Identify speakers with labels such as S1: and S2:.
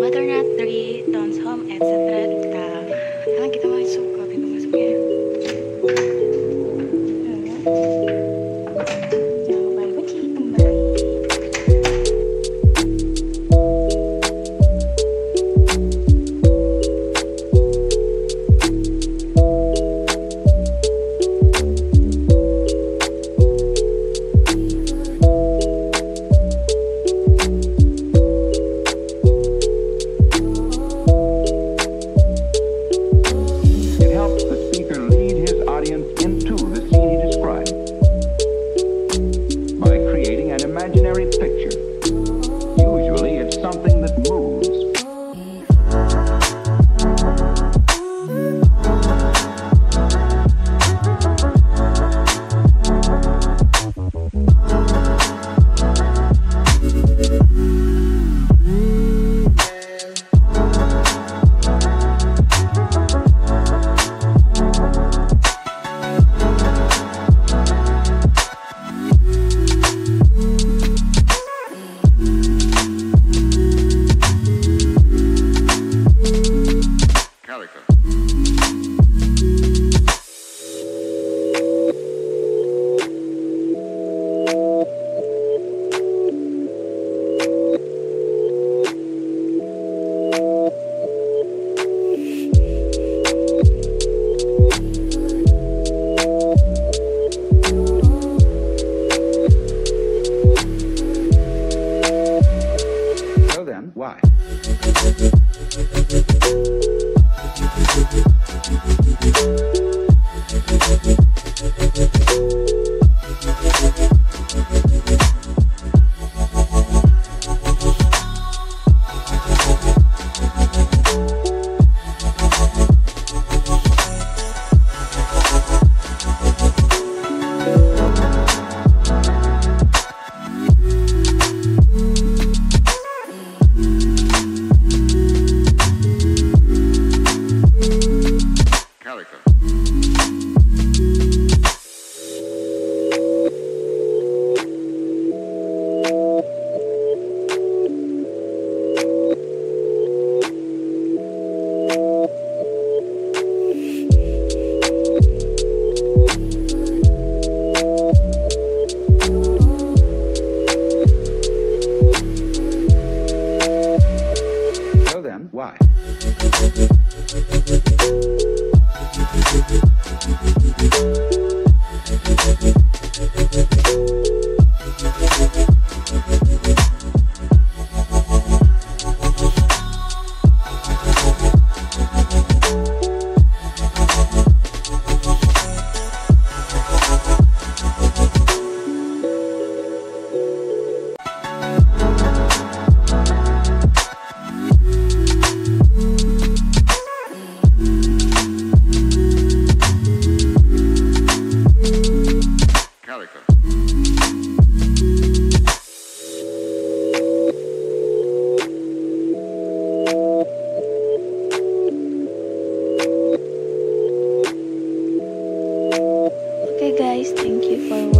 S1: Butternut Tree, Town's Home, etc. Duta. Sekarang kita masuk ke pintu masuknya. Jangan lupa dikunci kembali.
S2: Into the scene he described by creating an imaginary picture. Usually it's something that moves. So then, why? So then, why?
S1: Okay guys, thank you for